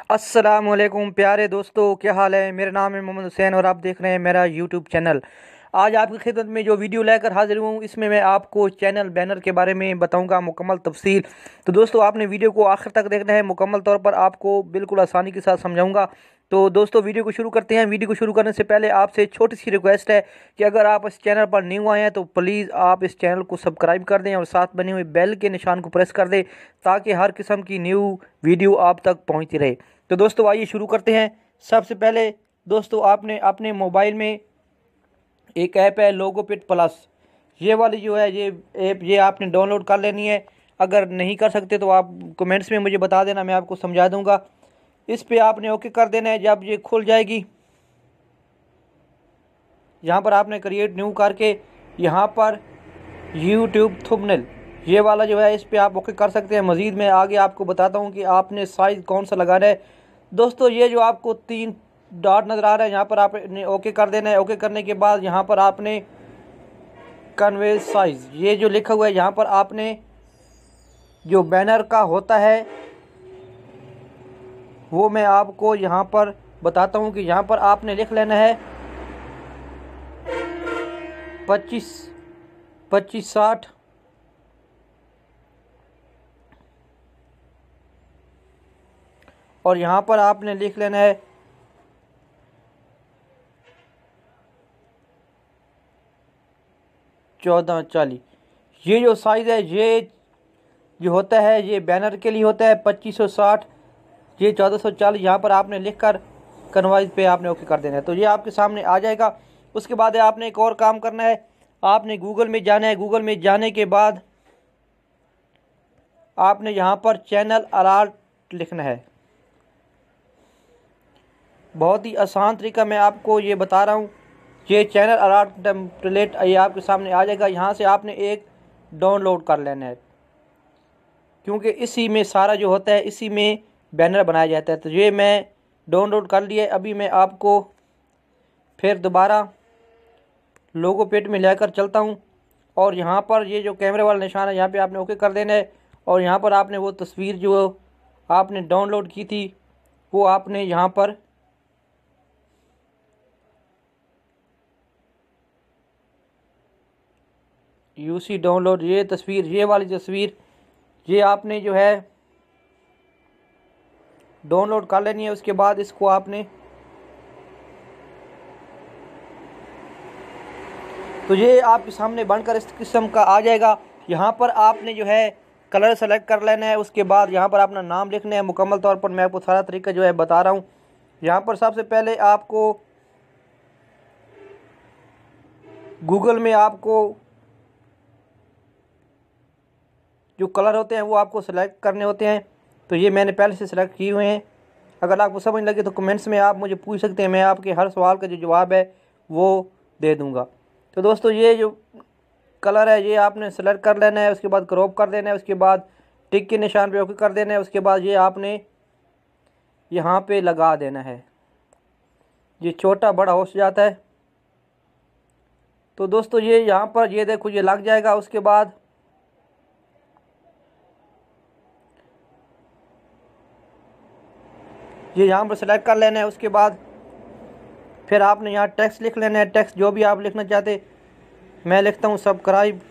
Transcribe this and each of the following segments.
अस्सलामुअलैकुम प्यारे दोस्तों, क्या हाल है। मेरा नाम है मोहम्मद हुसैन और आप देख रहे हैं मेरा यूट्यूब चैनल। आज आपकी खिदमत में जो वीडियो लेकर हाजिर हूँ, इसमें मैं आपको चैनल बैनर के बारे में बताऊंगा मुकम्मल तफसील। तो दोस्तों, आपने वीडियो को आखिर तक देखना है, मुकम्मल तौर पर आपको बिल्कुल आसानी के साथ समझाऊंगा। तो दोस्तों, वीडियो को शुरू करते हैं। वीडियो को शुरू करने से पहले आपसे छोटी सी रिक्वेस्ट है कि अगर आप इस चैनल पर न्यू आए हैं तो प्लीज़ आप इस चैनल को सब्सक्राइब कर दें और साथ बनी हुई बेल के निशान को प्रेस कर दें, ताकि हर किस्म की न्यू वीडियो आप तक पहुँचती रहे। तो दोस्तों, आइए शुरू करते हैं। सबसे पहले दोस्तों, आपने अपने मोबाइल में एक ऐप है लोगोपिट प्लस, ये वाली जो है ये ऐप ये आपने डाउनलोड कर लेनी है। अगर नहीं कर सकते तो आप कमेंट्स में मुझे बता देना, मैं आपको समझा दूंगा। इस पे आपने ओके कर देना है। जब ये खुल जाएगी, यहाँ पर आपने क्रिएट न्यू करके यहाँ पर यूट्यूब थंबनेल ये वाला जो है इस पर आप ओके कर सकते हैं। मज़ीद मैं आगे आपको बताता हूँ कि आपने साइज़ कौन सा लगाना है। दोस्तों, ये जो आपको 3 डॉट नज़र आ रहा है, यहाँ पर आपने ओके कर देना है। ओके करने के बाद यहाँ पर आपने कन्वे साइज़ ये जो लिखा हुआ है, यहाँ पर आपने जो बैनर का होता है वो मैं आपको यहाँ पर बताता हूँ कि यहाँ पर आपने लिख लेना है 25-60 और यहाँ पर आपने लिख लेना है 1440। ये जो साइज़ है ये जो होता है ये बैनर के लिए होता है 2560, ये 1440। यहाँ पर आपने लिख कर कन्वाइज पे आपने ओके कर देना है, तो ये आपके सामने आ जाएगा। उसके बाद आपने एक और काम करना है, आपने गूगल में जाना है। गूगल में जाने के बाद आपने यहाँ पर चैनल अलर्ट लिखना है। बहुत ही आसान तरीका मैं आपको ये बता रहा हूँ। ये चैनल अलर्ट टेम्पलेट ये आपके सामने आ जाएगा। यहाँ से आपने एक डाउनलोड कर लेना है, क्योंकि इसी में सारा जो होता है इसी में बैनर बनाया जाता है। तो ये मैं डाउनलोड कर लिया है। अभी मैं आपको फिर दोबारा लोगो पेज में लेकर चलता हूँ और यहाँ पर ये जो कैमरे वाला निशान है यहाँ पे आपने ओके कर देना है। और यहाँ पर आपने वो तस्वीर जो आपने डाउनलोड की थी वो आपने यहाँ पर यूसी डाउनलोड ये तस्वीर ये वाली तस्वीर ये आपने जो है डाउनलोड कर लेनी है। उसके बाद इसको आपने तो ये आपके सामने बनकर इस किस्म का आ जाएगा। यहाँ पर आपने जो है कलर सेलेक्ट कर लेना है। उसके बाद यहाँ पर अपना नाम लिखना है। मुकम्मल तौर पर मैं आपको सारा तरीका जो है बता रहा हूँ। यहाँ पर सबसे पहले आपको गूगल में आपको जो कलर होते हैं वो आपको सेलेक्ट करने होते हैं। तो ये मैंने पहले से सेलेक्ट किए हुए हैं। अगर आपको समझ लगे तो कमेंट्स में आप मुझे पूछ सकते हैं, मैं आपके हर सवाल का जो जवाब है वो दे दूँगा। तो दोस्तों, ये जो कलर है ये आपने सेलेक्ट कर लेना है। उसके बाद क्रॉप कर देना है। उसके बाद टिक के निशान पे ओके कर देना है। उसके बाद ये आपने यहाँ पे लगा देना है। ये छोटा बड़ा हो जाता है। तो दोस्तों, ये यहाँ पर ये देखो ये लग जाएगा। उसके बाद ये यहाँ पर सेलेक्ट कर लेना है। उसके बाद फिर आपने यहाँ टेक्स्ट लिख लेना है। टेक्स्ट जो भी आप लिखना चाहते, मैं लिखता हूँ सब्सक्राइब।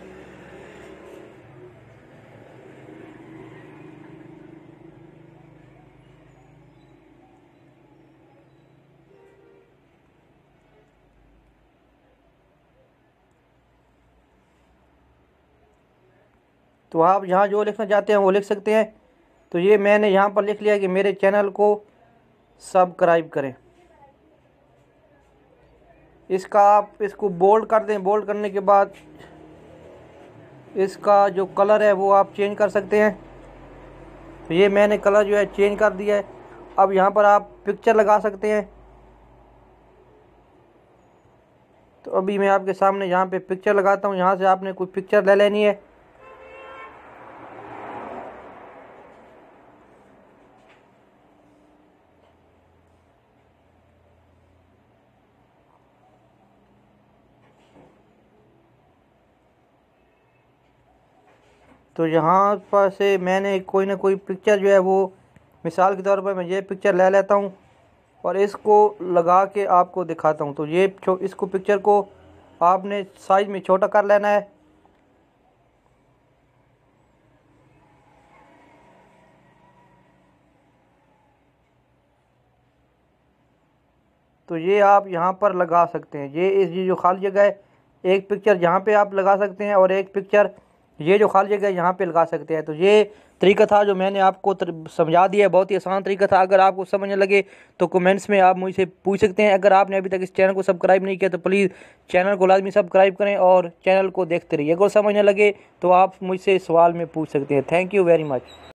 तो आप यहाँ जो लिखना चाहते हैं वो लिख सकते हैं। तो ये मैंने यहाँ पर लिख लिया कि मेरे चैनल को सब्सक्राइब करें। इसका आप इसको बोल्ड कर दें। बोल्ड करने के बाद इसका जो कलर है वो आप चेंज कर सकते हैं। तो ये मैंने कलर जो है चेंज कर दिया है। अब यहाँ पर आप पिक्चर लगा सकते हैं। तो अभी मैं आपके सामने यहाँ पे पिक्चर लगाता हूँ। यहाँ से आपने कोई पिक्चर ले लेनी है। तो यहाँ पर से मैंने कोई ना कोई पिक्चर जो है वो मिसाल के तौर पर मैं ये पिक्चर ले लेता हूँ और इसको लगा के आपको दिखाता हूँ। तो ये इसको पिक्चर को आपने साइज में छोटा कर लेना है। तो ये आप यहाँ पर लगा सकते हैं। ये जो खाली जगह है, एक पिक्चर यहाँ पे आप लगा सकते हैं और एक पिक्चर ये जो खाली जगह है यहाँ पे लगा सकते हैं। तो ये तरीका था जो मैंने आपको समझा दिया है। बहुत ही आसान तरीका था। अगर आपको समझने लगे तो कमेंट्स में आप मुझसे पूछ सकते हैं। अगर आपने अभी तक इस चैनल को सब्सक्राइब नहीं किया तो प्लीज़ चैनल को लाजमी सब्सक्राइब करें और चैनल को देखते रहिए। अगर समझने लगे तो आप मुझसे सवाल में पूछ सकते हैं। Thank you very much.